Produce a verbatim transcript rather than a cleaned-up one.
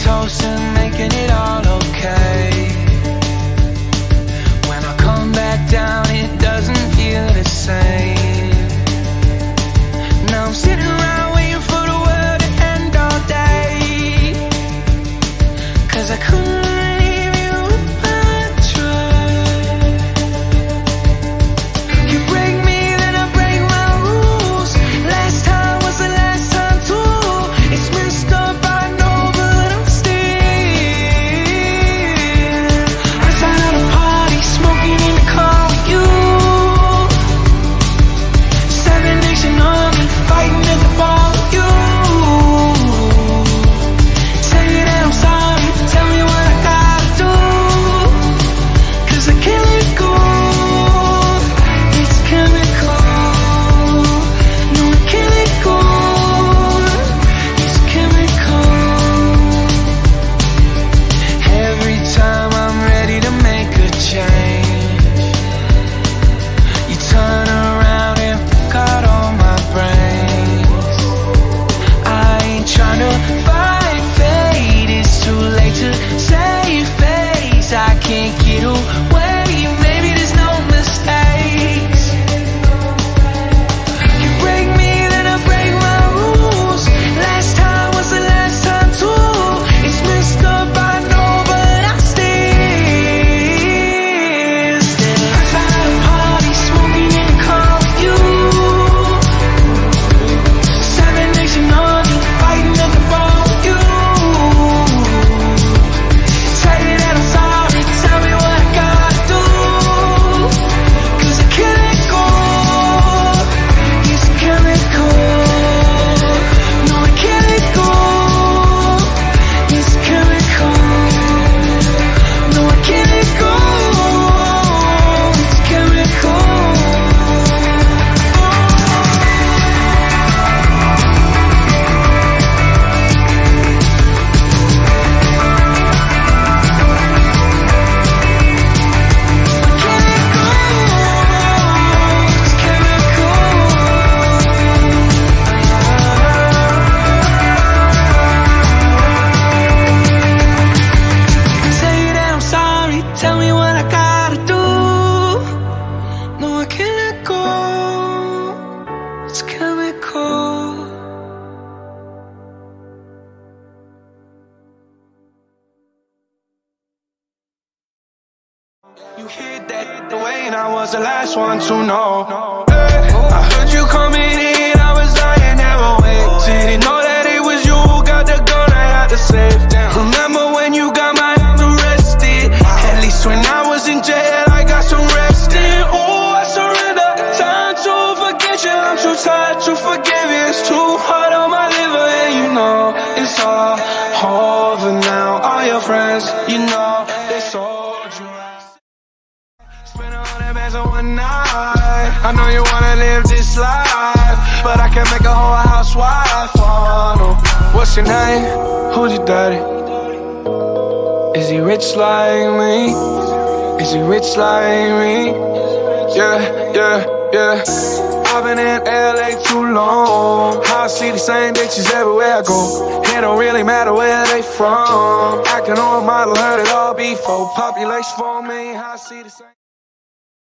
Oxytocin, making it all okay. When I come back down, it doesn't feel the same. Now I'm sitting around waiting for the world to end all day, 'cause I couldn't leave you if I tried. You break me, then I break my rules. Last time was the last time too. It's messed up, I know, but I'm still outside of the party, smoking in the car with you. Seven nation army, fighting at the bar with you. Say that I'm sorry, tell me what I gotta do, 'cause I can't let go. It's chemical. No, I can't let go. It's chemical. Every time I'm ready to make a change, you turn around and fuck out all my brains. I ain't tryna fight fate, it's too late to save face. I can't get away, maybe there's no mistakes. You break me, then I break my rules. Last time was the last time too. It's messed up, I know, but I still stay outside the party, smoking in the car with you. Seven nation army, fighting at the bar with you. Say that I'm sorry, tell me what I gotta do, 'cause I can't let go. It's chemical. No, I can't let go. It's chemical. No, I can't let go. It's chemical. Say that I'm sorry, tell me what I gotta do. No, I can't let go. It's chemical. You hit that the way, and I was the last one to know. Hey, I heard you coming in, I was lying, never wait. Didn't know that it was you who got the gun, I had to save. Remember when you got my ass arrested? At least when I was in jail, I got some rest in. Oh, I surrender, time to forget you. I'm too tired to forgive you. It's too hard on my liver, and you know it's all over now. All your friends, you know, they sold you out. Spend a hundred bands on one night. I know you wanna live this life, but I can make a whole housewife. Oh no. What's your name? Who's your daddy? Is he rich like me? Is he rich like me? Yeah, yeah, yeah. I've been in L A too long. I see the same bitches everywhere I go. It don't really matter where they from. I can own a model, heard it all before. Population four million, I see the same.